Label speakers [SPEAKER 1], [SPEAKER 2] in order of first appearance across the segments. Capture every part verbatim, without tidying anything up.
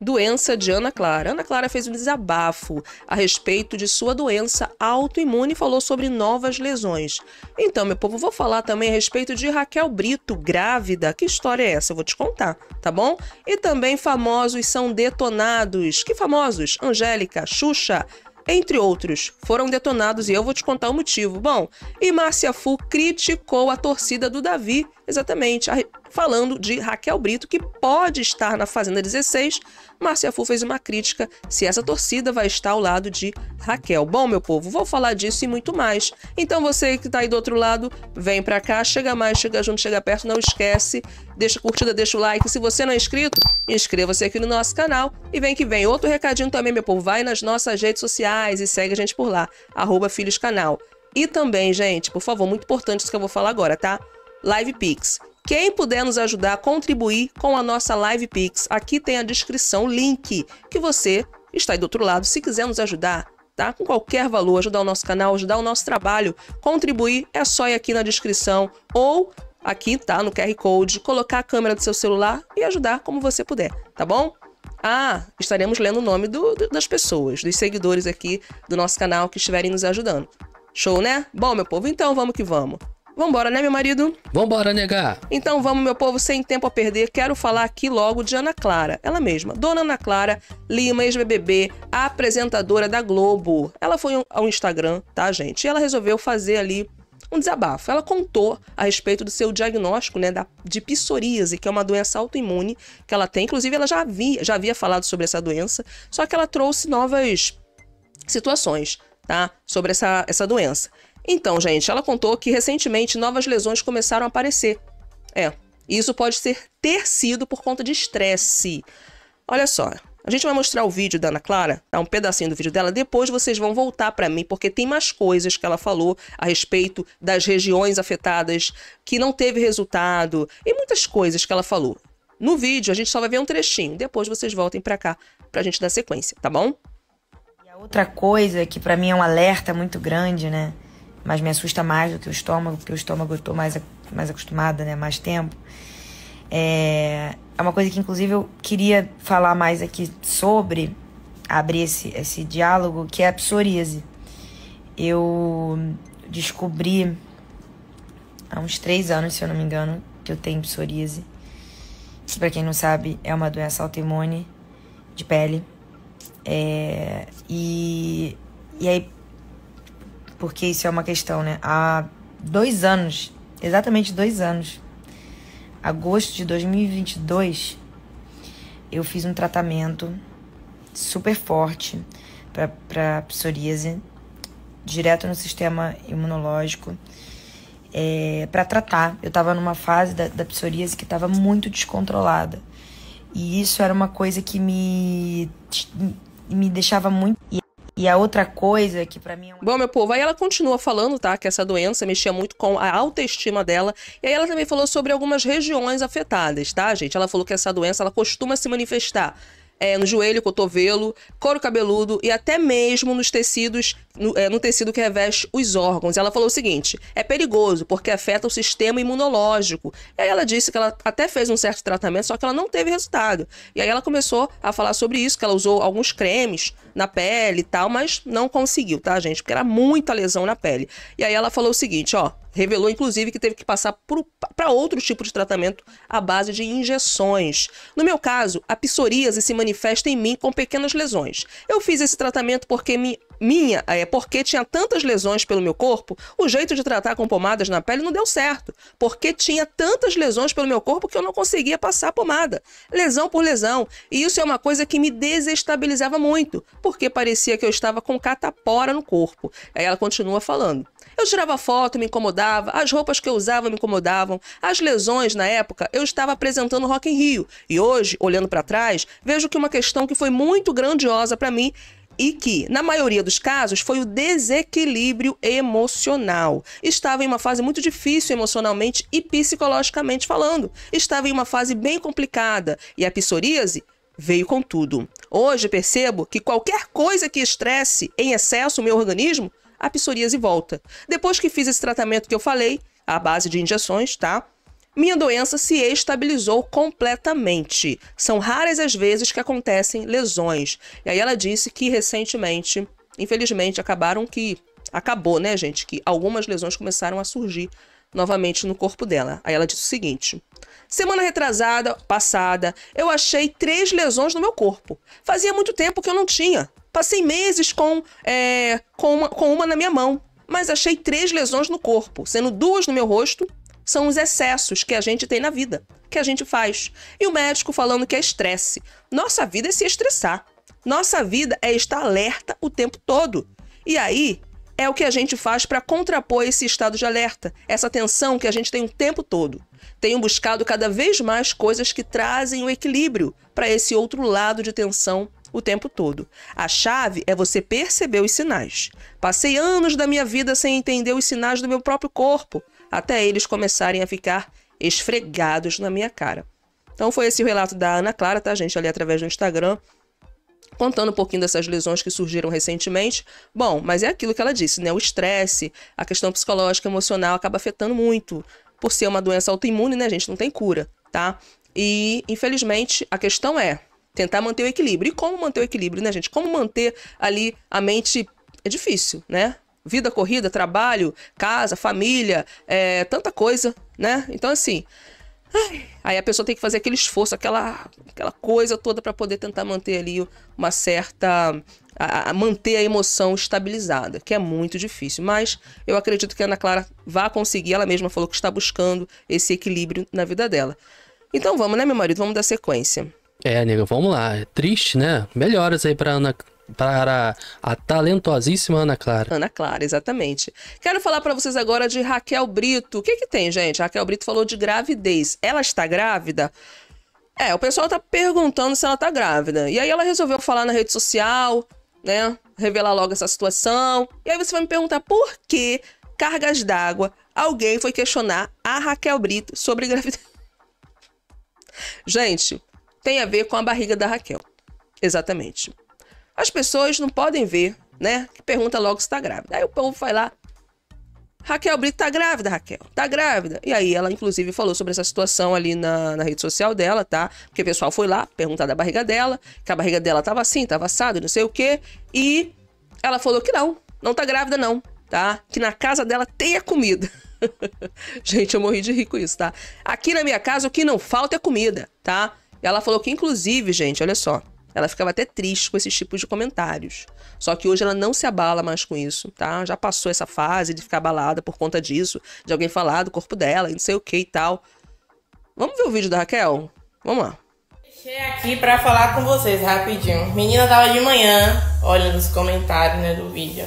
[SPEAKER 1] Doença de Ana Clara. Ana Clara fez um desabafo a respeito de sua doença autoimune e falou sobre novas lesões. Então, meu povo, vou falar também a respeito de Raquel Brito, grávida. Que história é essa? Eu vou te contar, tá bom? E também famosos são detonados. Que famosos? Angélica, Xuxa, entre outros, foram detonados e eu vou te contar o motivo. Bom, e Márcia Fu criticou a torcida do Davi, exatamente, falando de Raquel Brito, que pode estar na Fazenda dezesseis. Márcia Fu fez uma crítica se essa torcida vai estar ao lado de Raquel. Bom, meu povo, vou falar disso e muito mais. Então você que tá aí do outro lado, vem pra cá, chega mais, chega junto, chega perto, não esquece, deixa a curtida, deixa o like. Se você não é inscrito, inscreva-se aqui no nosso canal e vem que vem. Outro recadinho também, meu povo, vai nas nossas redes sociais e segue a gente por lá, arroba Filhos Canal. E também, gente, por favor, muito importante isso que eu vou falar agora, tá? Live Pix. Quem puder nos ajudar a contribuir com a nossa Live Pix, aqui tem a descrição, link, que você está aí do outro lado, se quiser nos ajudar, tá? Com qualquer valor, ajudar o nosso canal, ajudar o nosso trabalho, contribuir, é só ir aqui na descrição ou aqui, tá? No Q R Code, colocar a câmera do seu celular e ajudar como você puder, tá bom? Ah, estaremos lendo o nome do, das pessoas, dos seguidores aqui do nosso canal que estiverem nos ajudando. Show, né? Bom, meu povo, então vamos que vamos. Vambora, né, meu marido?
[SPEAKER 2] Vambora, nega!
[SPEAKER 1] Então vamos, meu povo, sem tempo a perder, quero falar aqui logo de Ana Clara. Ela mesma, Dona Ana Clara Lima, ex-B B B, apresentadora da Globo. Ela foi ao Instagram, tá, gente? E ela resolveu fazer ali um desabafo. Ela contou a respeito do seu diagnóstico, né, da, de psoríase, que é uma doença autoimune que ela tem. Inclusive, ela já havia, já havia falado sobre essa doença, só que ela trouxe novas situações, tá, sobre essa, essa doença. Então, gente, ela contou que recentemente novas lesões começaram a aparecer. É, isso pode ser, ter sido por conta de estresse. Olha só, a gente vai mostrar o vídeo da Ana Clara, tá? Um pedacinho do vídeo dela, depois vocês vão voltar para mim, porque tem mais coisas que ela falou a respeito das regiões afetadas, que não teve resultado, e muitas coisas que ela falou. No vídeo, a gente só vai ver um trechinho, depois vocês voltem para cá pra gente dar sequência, tá bom?
[SPEAKER 3] E a outra coisa que para mim é um alerta muito grande, né? Mas me assusta mais do que o estômago, porque o estômago eu tô mais, mais acostumada, né? Mais tempo. É, é uma coisa que, inclusive, eu queria falar mais aqui sobre, abrir esse, esse diálogo, que é a psoríase. Eu descobri há uns três anos, se eu não me engano, que eu tenho psoríase. Que, pra quem não sabe, é uma doença autoimune de pele. É, e, e aí... porque isso é uma questão, né? Há dois anos, exatamente dois anos, agosto de dois mil e vinte e dois, eu fiz um tratamento super forte para psoríase, direto no sistema imunológico, é, para tratar. Eu estava numa fase da, da psoríase que estava muito descontrolada. E isso era uma coisa que me, me deixava muito... E a outra coisa que pra mim é uma...
[SPEAKER 1] Bom, meu povo, aí ela continua falando, tá? Que essa doença mexia muito com a autoestima dela. E aí ela também falou sobre algumas regiões afetadas, tá, gente? Ela falou que essa doença, ela costuma se manifestar é, no joelho, cotovelo, couro cabeludo e até mesmo nos tecidos, no, é, no tecido que reveste os órgãos. Ela falou o seguinte, é perigoso porque afeta o sistema imunológico. E aí ela disse que ela até fez um certo tratamento, só que ela não teve resultado. E aí ela começou a falar sobre isso, que ela usou alguns cremes na pele e tal, mas não conseguiu, tá, gente? Porque era muita lesão na pele. E aí ela falou o seguinte, ó, revelou inclusive que teve que passar para outro tipo de tratamento à base de injeções. No meu caso, a psoríase se manifesta em mim com pequenas lesões. Eu fiz esse tratamento porque me minha, é, porque tinha tantas lesões pelo meu corpo, o jeito de tratar com pomadas na pele não deu certo, porque tinha tantas lesões pelo meu corpo que eu não conseguia passar a pomada, lesão por lesão, e isso é uma coisa que me desestabilizava muito, porque parecia que eu estava com catapora no corpo. Aí ela continua falando. Eu tirava foto, me incomodava, as roupas que eu usava me incomodavam, as lesões na época eu estava apresentando Rock in Rio, e hoje, olhando para trás, vejo que uma questão que foi muito grandiosa para mim e que, na maioria dos casos, foi o desequilíbrio emocional. Estava em uma fase muito difícil emocionalmente e psicologicamente falando. Estava em uma fase bem complicada e a psoríase veio com tudo. Hoje percebo que qualquer coisa que estresse em excesso o meu organismo, a psoríase volta. Depois que fiz esse tratamento que eu falei, à base de injeções, tá? Minha doença se estabilizou completamente. São raras as vezes que acontecem lesões. E aí ela disse que recentemente, infelizmente, acabaram que... Acabou, né, gente? Que algumas lesões começaram a surgir novamente no corpo dela. Aí ela disse o seguinte: semana retrasada, passada, eu achei três lesões no meu corpo. Fazia muito tempo que eu não tinha. Passei meses com, é, com, uma, com uma na minha mão. Mas achei três lesões no corpo, sendo duas no meu rosto. São os excessos que a gente tem na vida, que a gente faz. E o médico falando que é estresse. Nossa vida é se estressar. Nossa vida é estar alerta o tempo todo. E aí... é o que a gente faz para contrapor esse estado de alerta, essa tensão que a gente tem o tempo todo. Tenho buscado cada vez mais coisas que trazem o equilíbrio para esse outro lado de tensão o tempo todo. A chave é você perceber os sinais. Passei anos da minha vida sem entender os sinais do meu próprio corpo, até eles começarem a ficar esfregados na minha cara. Então foi esse o relato da Ana Clara, tá, gente? Ali através do Instagram, contando um pouquinho dessas lesões que surgiram recentemente. Bom, mas é aquilo que ela disse, né? O estresse, a questão psicológica, emocional acaba afetando muito. Por ser uma doença autoimune, né, gente? Não tem cura, tá? E, infelizmente, a questão é tentar manter o equilíbrio. E como manter o equilíbrio, né, gente? Como manter ali a mente... É difícil, né? Vida corrida, trabalho, casa, família, é, tanta coisa, né? Então, assim... Aí a pessoa tem que fazer aquele esforço, aquela, aquela coisa toda para poder tentar manter ali uma certa... A, a manter a emoção estabilizada, que é muito difícil. Mas eu acredito que a Ana Clara vai conseguir. Ela mesma falou que está buscando esse equilíbrio na vida dela. Então vamos, né, meu marido? Vamos dar sequência.
[SPEAKER 2] É, nega, vamos lá. É triste, né? Melhoras aí para Ana... para a talentosíssima Ana Clara.
[SPEAKER 1] Ana Clara, exatamente. Quero falar para vocês agora de Raquel Brito. O que que tem, gente? A Raquel Brito falou de gravidez. Ela está grávida? É, o pessoal tá perguntando se ela tá grávida. E aí ela resolveu falar na rede social, né? Revelar logo essa situação. E aí você vai me perguntar por que, cargas d'água, alguém foi questionar a Raquel Brito sobre gravidez. Gente, tem a ver com a barriga da Raquel. Exatamente. As pessoas não podem ver, né? Que pergunta logo se tá grávida. Aí o povo vai lá. Raquel Brito tá grávida, Raquel. Tá grávida. E aí ela, inclusive, falou sobre essa situação ali na, na rede social dela, tá? Porque o pessoal foi lá perguntar da barriga dela. Que a barriga dela tava assim, tava assada, não sei o quê. E ela falou que não. Não tá grávida, não. Tá? Que na casa dela tem a comida. Gente, eu morri de rir com isso, tá? Aqui na minha casa o que não falta é comida, tá? E ela falou que, inclusive, gente, olha só. Ela ficava até triste com esses tipos de comentários. Só que hoje ela não se abala mais com isso, tá? Já passou essa fase de ficar abalada por conta disso, de alguém falar do corpo dela e não sei o que e tal. Vamos ver o vídeo da Raquel? Vamos lá.
[SPEAKER 4] Deixei aqui pra falar com vocês rapidinho. Menina tava de manhã olhando os comentários, né, do vídeo.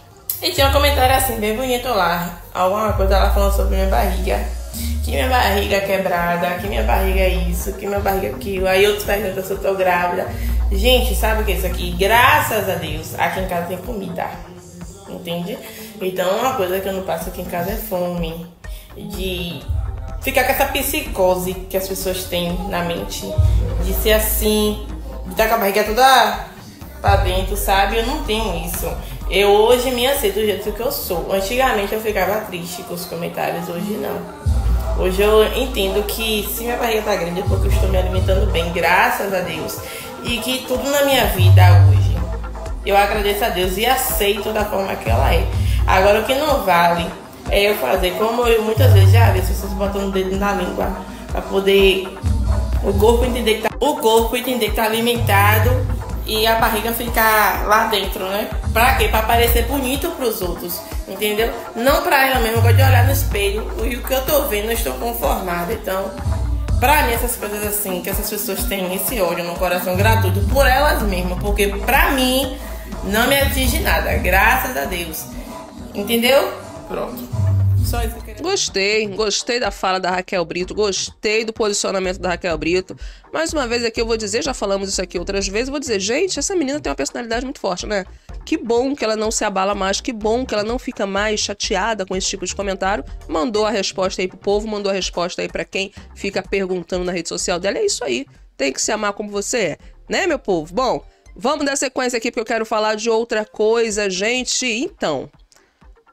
[SPEAKER 4] E tinha um comentário assim, bem bonito lá. Alguma coisa lá falando sobre minha barriga. Que minha barriga é quebrada, que minha barriga é isso, que minha barriga é aquilo. Aí outros perguntam se eu tô grávida. Gente, sabe o que é isso aqui? Graças a Deus, aqui em casa tem comida. Entende? Então uma coisa que eu não passo aqui em casa é fome. De ficar com essa psicose que as pessoas têm na mente. De ser assim, de estar com a barriga toda pra dentro, sabe? Eu não tenho isso. Eu hoje me aceito do jeito que eu sou. Antigamente eu ficava triste com os comentários, hoje não. Hoje eu entendo que se minha barriga tá grande é porque eu estou me alimentando bem, graças a Deus. E que tudo na minha vida hoje, eu agradeço a Deus e aceito da forma que ela é. Agora o que não vale é eu fazer, como eu muitas vezes já vi as pessoas botando o dedo na língua para poder o corpo entender que tá, o corpo entender que tá alimentado e a barriga ficar lá dentro, né? Pra quê? Pra parecer bonito pros outros, entendeu? Não pra ela mesma. Eu gosto de olhar no espelho e o que eu tô vendo eu estou conformada. Então, pra mim, essas coisas assim, que essas pessoas têm esse ódio no coração gratuito por elas mesmas, porque pra mim não me atinge nada, graças a Deus. Entendeu? Pronto. Só isso que eu queria.
[SPEAKER 1] Gostei, gostei da fala da Raquel Brito, gostei do posicionamento da Raquel Brito. Mais uma vez aqui eu vou dizer, já falamos isso aqui outras vezes, vou dizer, gente, essa menina tem uma personalidade muito forte, né? Que bom que ela não se abala mais, que bom que ela não fica mais chateada com esse tipo de comentário. Mandou a resposta aí pro povo, mandou a resposta aí pra quem fica perguntando na rede social dela. É isso aí, tem que se amar como você é, né, meu povo? Bom, vamos dar sequência aqui porque eu quero falar de outra coisa, gente. Então...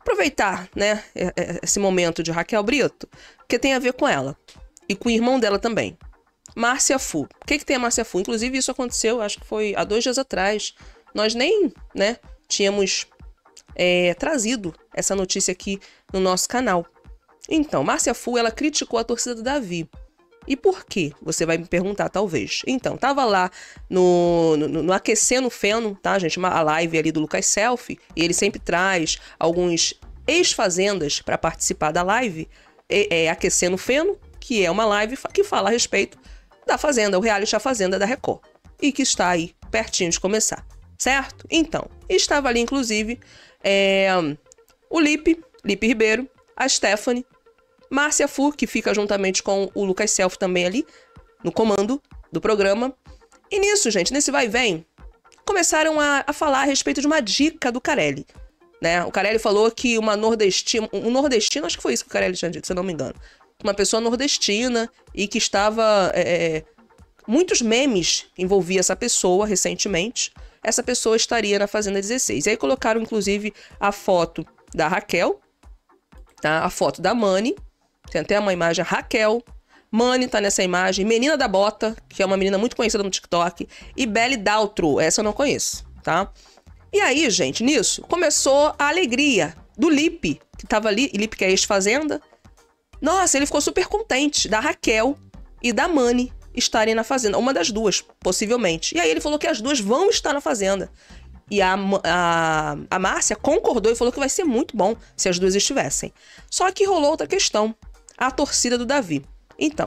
[SPEAKER 1] aproveitar, né, esse momento de Raquel Brito, que tem a ver com ela. E com o irmão dela também. Márcia Fu. O que que tem a Márcia Fu? Inclusive, isso aconteceu, acho que foi há dois dias atrás. Nós nem, né, tínhamos é, trazido essa notícia aqui no nosso canal. Então, Márcia Fu, ela criticou a torcida do Davi. E por quê? Você vai me perguntar, talvez. Então, tava lá no, no, no Aquecendo Feno, tá, gente? Uma, a live ali do Lucas Selfie. E ele sempre traz alguns ex-fazendas para participar da live. É, é Aquecendo Feno, que é uma live que fala a respeito da Fazenda, o reality A Fazenda da Record. E que está aí, pertinho de começar. Certo? Então, estava ali, inclusive, é, o Lipe, Lipe Ribeiro, a Stephanie, Márcia Fu, que fica juntamente com o Lucas Selfie também ali, no comando do programa. E nisso, gente, nesse vai e vem, começaram a, a falar a respeito de uma dica do Carelli. Né? O Carelli falou que uma nordestina, um nordestino, acho que foi isso que o Carelli tinha dito, se eu não me engano. Uma pessoa nordestina e que estava... É, muitos memes envolviam essa pessoa recentemente. Essa pessoa estaria na Fazenda dezesseis. E aí colocaram, inclusive, a foto da Raquel, tá? A foto da Mani. Tem até uma imagem, Raquel. Mani tá nessa imagem. Menina da Bota, que é uma menina muito conhecida no TikTok. E Belle Daltro, essa eu não conheço, tá? E aí, gente, nisso, começou a alegria do Lipe, que tava ali. E Lipe que é ex-Fazenda. Nossa, ele ficou super contente da Raquel e da Mani estarem na Fazenda. Uma das duas, possivelmente. E aí ele falou que as duas vão estar na Fazenda. E a, a, a Márcia concordou e falou que vai ser muito bom se as duas estivessem. Só que rolou outra questão. A torcida do Davi. Então,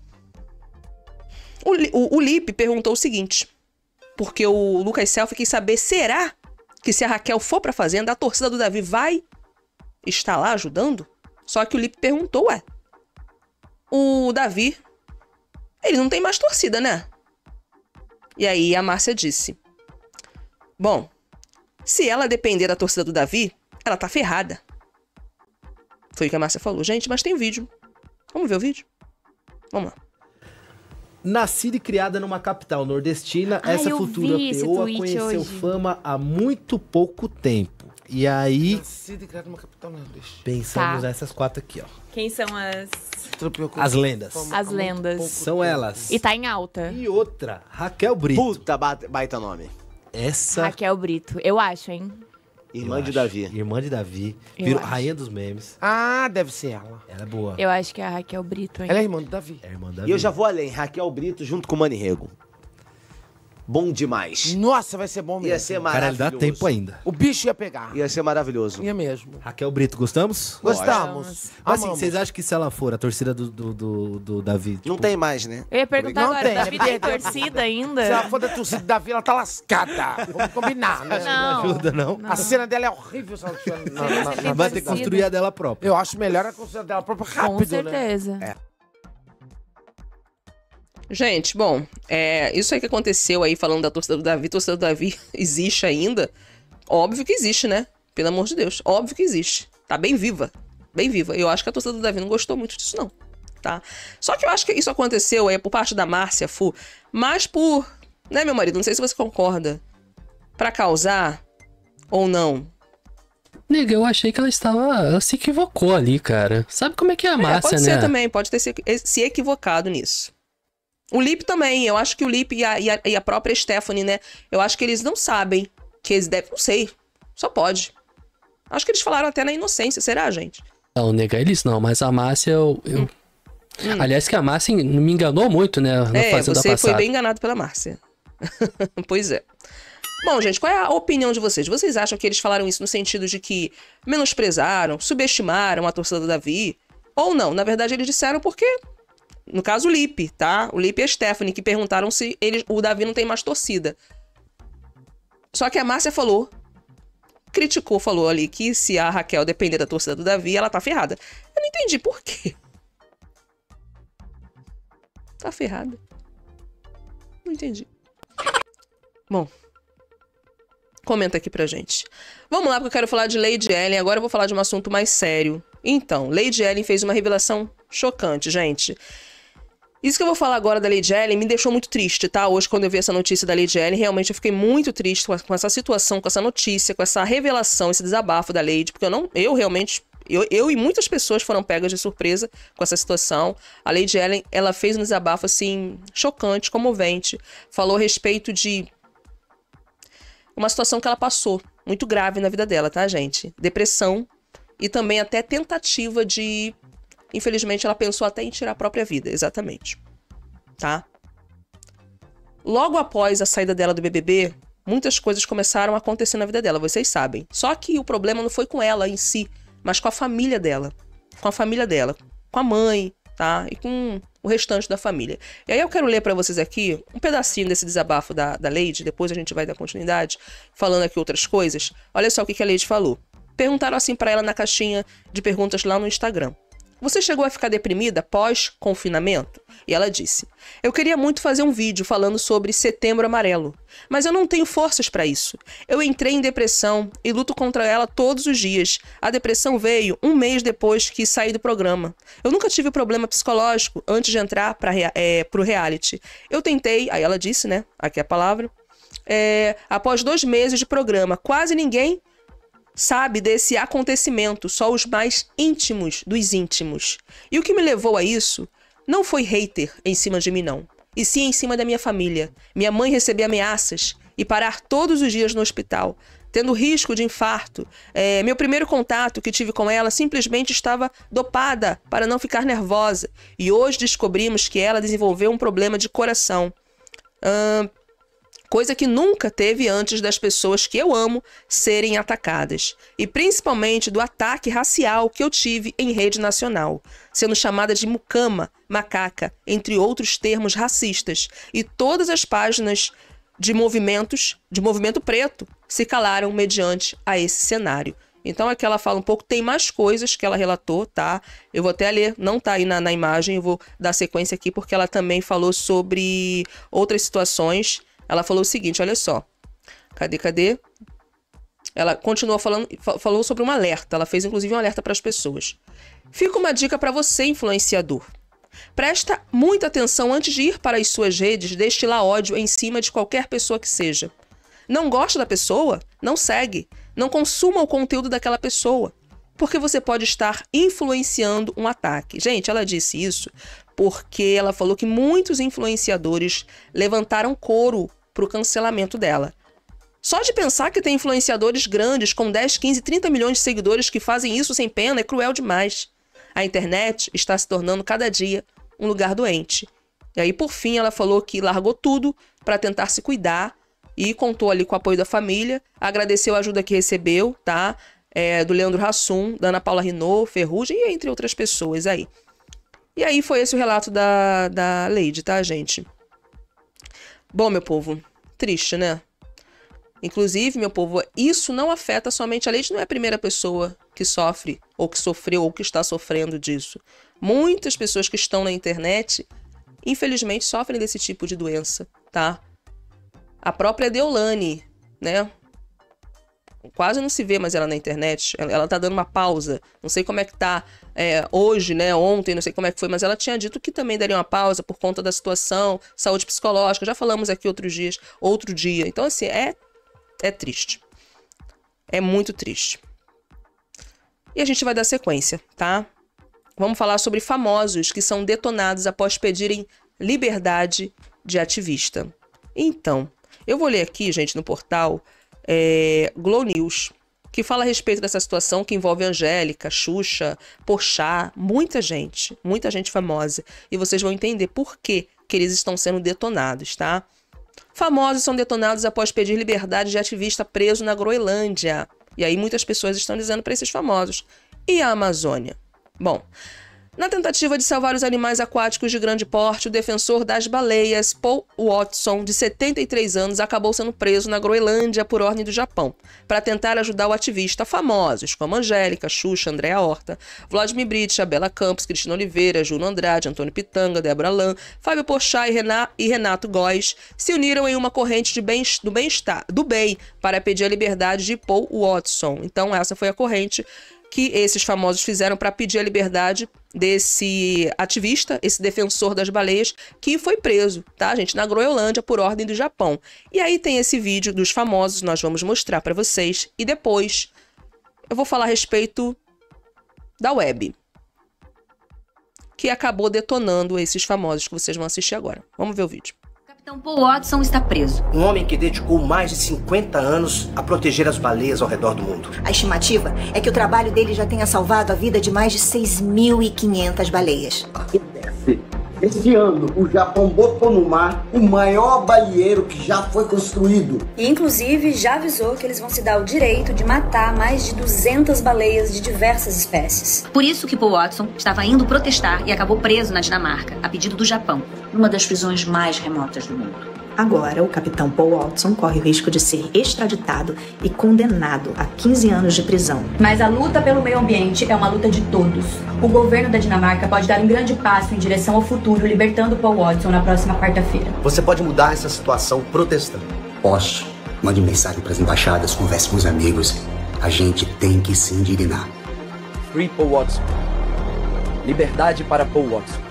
[SPEAKER 1] o, o, o Lipe perguntou o seguinte. Porque o Lucas Selfie quis saber, será que se a Raquel for pra Fazenda, a torcida do Davi vai estar lá ajudando? Só que o Lipe perguntou, ué, o Davi, ele não tem mais torcida, né? E aí a Márcia disse, bom, se ela depender da torcida do Davi, ela tá ferrada. Foi o que a Márcia falou. Gente, mas tem vídeo. Vamos ver o vídeo? Vamos lá.
[SPEAKER 5] Nascida e criada numa capital nordestina,
[SPEAKER 6] Ai,
[SPEAKER 5] essa
[SPEAKER 6] eu
[SPEAKER 5] futura
[SPEAKER 6] vi esse
[SPEAKER 5] peoa
[SPEAKER 6] tweet
[SPEAKER 5] conheceu
[SPEAKER 6] hoje.
[SPEAKER 5] fama há muito pouco tempo. E aí,
[SPEAKER 7] Nascida e criada numa capital nordestina.
[SPEAKER 5] pensamos
[SPEAKER 6] Tá.
[SPEAKER 5] nessas quatro aqui, ó.
[SPEAKER 6] Quem são as,
[SPEAKER 5] As lendas.
[SPEAKER 6] as lendas?
[SPEAKER 5] São elas.
[SPEAKER 6] E tá em alta.
[SPEAKER 5] E outra, Raquel Brito.
[SPEAKER 7] Puta, ba- baita nome.
[SPEAKER 5] Essa
[SPEAKER 6] Raquel Brito. Eu acho, hein?
[SPEAKER 7] Irmã
[SPEAKER 5] eu
[SPEAKER 7] de
[SPEAKER 5] acho,
[SPEAKER 7] Davi.
[SPEAKER 5] Irmã de Davi.
[SPEAKER 6] Eu
[SPEAKER 5] Virou
[SPEAKER 6] acho.
[SPEAKER 5] rainha dos memes.
[SPEAKER 7] Ah, deve ser ela.
[SPEAKER 5] Ela é boa.
[SPEAKER 6] Eu acho que é a Raquel Brito, hein?
[SPEAKER 7] Ela é irmã do Davi.
[SPEAKER 5] É irmã da
[SPEAKER 7] E eu já vou além. Raquel Brito junto com o Mani Rego. Bom demais.
[SPEAKER 8] Nossa, vai ser bom mesmo.
[SPEAKER 7] Ia ser
[SPEAKER 5] Cara,
[SPEAKER 7] maravilhoso.
[SPEAKER 5] ele dá tempo ainda.
[SPEAKER 8] O bicho ia pegar.
[SPEAKER 7] Ia ser maravilhoso.
[SPEAKER 8] Ia mesmo.
[SPEAKER 5] Raquel Brito, gostamos?
[SPEAKER 8] Gostamos.
[SPEAKER 5] Mas assim,
[SPEAKER 8] Amamos.
[SPEAKER 5] vocês acham que se ela for a torcida do, do, do, do Davi...
[SPEAKER 7] Não
[SPEAKER 5] tipo,
[SPEAKER 7] tem mais, né?
[SPEAKER 6] Eu ia perguntar
[SPEAKER 8] Não
[SPEAKER 6] agora,
[SPEAKER 8] tem,
[SPEAKER 6] Davi
[SPEAKER 8] né?
[SPEAKER 6] tem torcida ainda?
[SPEAKER 8] Se ela for da torcida da vila, ela tá lascada. Vamos combinar, né?
[SPEAKER 6] Não.
[SPEAKER 5] ajuda, não?
[SPEAKER 8] A cena dela é horrível se ela estiver na- na- na-
[SPEAKER 5] Vai ter que construir a dela própria.
[SPEAKER 8] Eu acho melhor a construção dela própria rápido,
[SPEAKER 6] Com certeza.
[SPEAKER 8] né? É.
[SPEAKER 1] Gente, bom, é, isso aí que aconteceu aí, falando da torcida do Davi, a torcida do Davi existe ainda? Óbvio que existe, né? Pelo amor de Deus, óbvio que existe. Tá bem viva, bem viva. Eu acho que a torcida do Davi não gostou muito disso, não, tá? Só que eu acho que isso aconteceu aí por parte da Márcia Fu, mas por, né, meu marido, não sei se você concorda, pra causar ou não.
[SPEAKER 2] Nega, eu achei que ela estava. Ela se equivocou ali, cara. Sabe como é que é a
[SPEAKER 1] É,
[SPEAKER 2] Márcia,
[SPEAKER 1] pode
[SPEAKER 2] né?
[SPEAKER 1] ser também, pode ter se, se equivocado nisso. O Lipe também, eu acho que o Lipe e a, e, a, e a própria Stephanie, né? Eu acho que eles não sabem que eles devem. Não sei, só pode. Acho que eles falaram até na inocência, será, gente?
[SPEAKER 2] Não, nega, eles não, mas a Márcia, eu. eu- Aliás, que a Márcia me enganou muito, né? Na
[SPEAKER 1] é,
[SPEAKER 2] fazenda
[SPEAKER 1] você foi
[SPEAKER 2] passada.
[SPEAKER 1] bem enganado pela Márcia. Pois é. Bom, gente, qual é a opinião de vocês? Vocês acham que eles falaram isso no sentido de que menosprezaram, subestimaram a torcida do Davi? Ou não? Na verdade, eles disseram porque... No caso, o Lipe, tá? O Lipe e a Stephanie, que perguntaram se ele, o Davi não tem mais torcida. Só que a Márcia falou, criticou, falou ali que se a Raquel depender da torcida do Davi, ela tá ferrada. Eu não entendi por quê. Tá ferrada. Não entendi. Bom, comenta aqui pra gente. Vamos lá, porque eu quero falar de Lady Ellen. Agora eu vou falar de um assunto mais sério. Então, Lady Ellen fez uma revelação chocante, gente. Isso que eu vou falar agora da Lady Ellen me deixou muito triste, tá? Hoje, quando eu vi essa notícia da Lady Ellen, realmente eu fiquei muito triste com, a, com essa situação, com essa notícia, com essa revelação, esse desabafo da Lady, porque eu não, eu realmente, eu, eu e muitas pessoas foram pegas de surpresa com essa situação. A Lady Ellen, ela fez um desabafo, assim, chocante, comovente, falou a respeito de uma situação que ela passou, muito grave na vida dela, tá, gente? Depressão e também até tentativa de... Infelizmente, ela pensou até em tirar a própria vida, exatamente. Tá? Logo após a saída dela do B B B, muitas coisas começaram a acontecer na vida dela, vocês sabem. Só que o problema não foi com ela em si, mas com a família dela. Com a família dela. Com a mãe, tá? E com o restante da família. E aí eu quero ler pra vocês aqui um pedacinho desse desabafo da, da Lady, depois a gente vai dar continuidade, falando aqui outras coisas. Olha só o que, que a Lady falou. Perguntaram assim pra ela na caixinha de perguntas lá no Instagram. Você chegou a ficar deprimida pós-confinamento? E ela disse, eu queria muito fazer um vídeo falando sobre Setembro Amarelo, mas eu não tenho forças para isso. Eu entrei em depressão e luto contra ela todos os dias. A depressão veio um mês depois que saí do programa. Eu nunca tive problema psicológico antes de entrar para é, pro reality. Eu tentei, aí ela disse, né, aqui é a palavra, é, após dois meses de programa, quase ninguém sabe desse acontecimento, só os mais íntimos dos íntimos. E o que me levou a isso não foi hater em cima de mim, não. E sim em cima da minha família. Minha mãe receber ameaças e parar todos os dias no hospital, tendo risco de infarto. É, meu primeiro contato que tive com ela simplesmente estava dopada para não ficar nervosa. E hoje descobrimos que ela desenvolveu um problema de coração. Hum, Coisa que nunca teve antes das pessoas que eu amo serem atacadas. E principalmente do ataque racial que eu tive em rede nacional, sendo chamada de mucama, macaca, entre outros termos racistas. E todas as páginas de movimentos, de movimento preto, se calaram mediante a esse cenário. Então aqui ela fala um pouco, tem mais coisas que ela relatou, tá? Eu vou até ler, não tá aí na, na imagem, eu vou dar sequência aqui, porque ela também falou sobre outras situações. Ela falou o seguinte, olha só. Cadê, cadê? Ela continuou falando, falou sobre um alerta. Ela fez, inclusive, um alerta para as pessoas. Fica uma dica para você, influenciador. Presta muita atenção antes de ir para as suas redes destilar ódio em cima de qualquer pessoa que seja. Não gosta da pessoa? Não segue. Não consuma o conteúdo daquela pessoa. Porque você pode estar influenciando um ataque. Gente, ela disse isso porque ela falou que muitos influenciadores levantaram coro para o cancelamento dela. Só de pensar que tem influenciadores grandes com dez, quinze, trinta milhões de seguidores que fazem isso sem pena é cruel demais. A internet está se tornando cada dia um lugar doente. E aí, por fim, ela falou que largou tudo para tentar se cuidar e contou ali com o apoio da família, agradeceu a ajuda que recebeu, tá? É, do Leandro Hassum, da Ana Paula Renault, Ferrugem e entre outras pessoas aí. E aí foi esse o relato da, da Lady, tá, gente? Bom, meu povo, triste, né? Inclusive, meu povo, isso não afeta somente a Lady, não é a primeira pessoa que sofre, ou que sofreu, ou que está sofrendo disso. Muitas pessoas que estão na internet, infelizmente, sofrem desse tipo de doença, tá? A própria Deolane, né? Quase não se vê mais ela na internet. Ela, ela tá dando uma pausa. Não sei como é que tá é, hoje, né? Ontem, não sei como é que foi, mas ela tinha dito que também daria uma pausa por conta da situação, saúde psicológica. Já falamos aqui outros dias, outro dia. Então, assim, é, é triste. É muito triste. E a gente vai dar sequência, tá? Vamos falar sobre famosos que são detonados após pedirem liberdade de ativista. Então, eu vou ler aqui, gente, no portal É, Glow News, que fala a respeito dessa situação que envolve Angélica, Xuxa, Porchat, muita gente, muita gente famosa. E vocês vão entender por que, que eles estão sendo detonados, tá? Famosos são detonados após pedir liberdade de ativista preso na Groenlândia. E aí muitas pessoas estão dizendo para esses famosos. E a Amazônia? Bom, na tentativa de salvar os animais aquáticos de grande porte, o defensor das baleias, Paul Watson, de setenta e três anos, acabou sendo preso na Groenlândia por ordem do Japão, para tentar ajudar o ativista. Famosos como Angélica, Xuxa, Andréa Horta, Vladimir Bricha, Bela Campos, Cristina Oliveira, Juno Andrade, Antônio Pitanga, Débora Lan, Fábio Porchat e Renato Góes se uniram em uma corrente de bem, do bem-estar, do bem, para pedir a liberdade de Paul Watson. Então essa foi a corrente que esses famosos fizeram para pedir a liberdade desse ativista, esse defensor das baleias, que foi preso, tá, gente, na Groenlândia por ordem do Japão. E aí tem esse vídeo dos famosos, nós vamos mostrar para vocês, e depois eu vou falar a respeito da web, que acabou detonando esses famosos que vocês vão assistir agora. Vamos ver o vídeo.
[SPEAKER 9] Capitão Paul Watson está preso.
[SPEAKER 10] Um homem que dedicou mais de cinquenta anos a proteger as baleias ao redor do mundo.
[SPEAKER 11] A estimativa é que o trabalho dele já tenha salvado a vida de mais de seis mil e quinhentas baleias.
[SPEAKER 12] Esse ano, o Japão botou no mar o maior baleeiro que já foi construído.
[SPEAKER 13] E, inclusive, já avisou que eles vão se dar o direito de matar mais de duzentas baleias de diversas espécies.
[SPEAKER 9] Por isso que Paul Watson estava indo protestar e acabou preso na Dinamarca, a pedido do Japão, numa das prisões mais remotas do mundo.
[SPEAKER 14] Agora, o capitão Paul Watson corre o risco de ser extraditado e condenado a quinze anos de prisão.
[SPEAKER 15] Mas a luta pelo meio ambiente é uma luta de todos. O governo da Dinamarca pode dar um grande passo em direção ao futuro, libertando Paul Watson na próxima quarta-feira.
[SPEAKER 10] Você pode mudar essa situação protestando.
[SPEAKER 16] Posso. Mande mensagem para as embaixadas, converse com os amigos. A gente tem que se indignar.
[SPEAKER 17] Free Paul Watson. Liberdade para Paul Watson.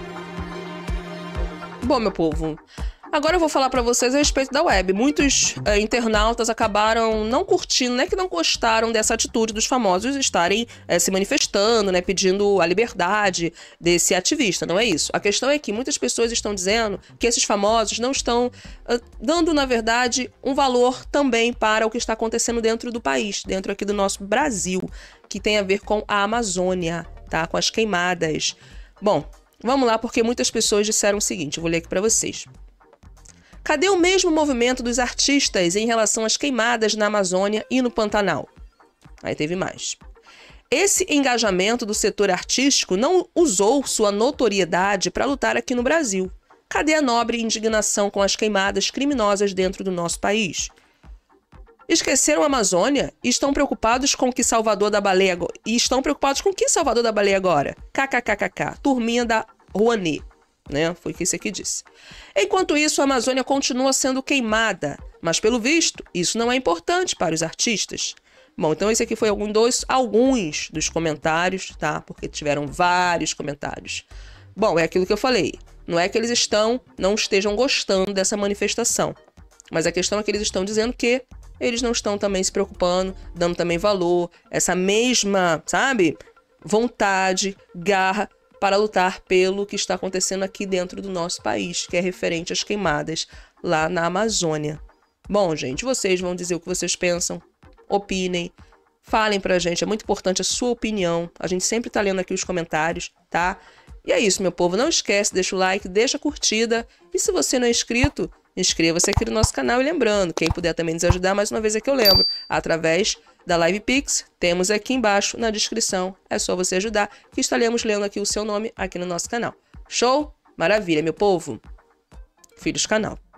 [SPEAKER 1] Bom, meu povo, agora eu vou falar pra vocês a respeito da web. Muitos é, internautas acabaram não curtindo, não é que não gostaram dessa atitude dos famosos estarem é, se manifestando, né, pedindo a liberdade desse ativista, não é isso. A questão é que muitas pessoas estão dizendo que esses famosos não estão uh, dando, na verdade, um valor também para o que está acontecendo dentro do país, dentro aqui do nosso Brasil, que tem a ver com a Amazônia, tá, com as queimadas. Bom, vamos lá, porque muitas pessoas disseram o seguinte, eu vou ler aqui pra vocês. Cadê o mesmo movimento dos artistas em relação às queimadas na Amazônia e no Pantanal? Aí teve mais. Esse engajamento do setor artístico não usou sua notoriedade para lutar aqui no Brasil. Cadê a nobre indignação com as queimadas criminosas dentro do nosso país? Esqueceram a Amazônia e estão preocupados com que Salvador da Baleia agora. E estão preocupados com que Salvador da Baleia agora? KKKKK. Turminha da Rouanet. Né? Foi o que isso aqui disse. Enquanto isso, a Amazônia continua sendo queimada, mas pelo visto, isso não é importante para os artistas. Bom, então esse aqui foi algum dos, alguns dos comentários, tá? Porque tiveram vários comentários. Bom, é aquilo que eu falei. Não é que eles estão, não estejam gostando dessa manifestação, mas a questão é que eles estão dizendo que eles não estão também se preocupando, dando também valor, essa mesma, sabe, vontade, garra, para lutar pelo que está acontecendo aqui dentro do nosso país, que é referente às queimadas lá na Amazônia. Bom, gente, vocês vão dizer o que vocês pensam, opinem, falem pra gente, é muito importante a sua opinião, a gente sempre tá lendo aqui os comentários, tá? E é isso, meu povo, não esquece, deixa o like, deixa a curtida, e se você não é inscrito, inscreva-se aqui no nosso canal, e lembrando, quem puder também nos ajudar, mais uma vez aqui eu lembro, através da Live Pix, temos aqui embaixo na descrição, é só você ajudar, que estaremos lendo aqui o seu nome aqui no nosso canal. Show? Maravilha, meu povo! Filhos Canal.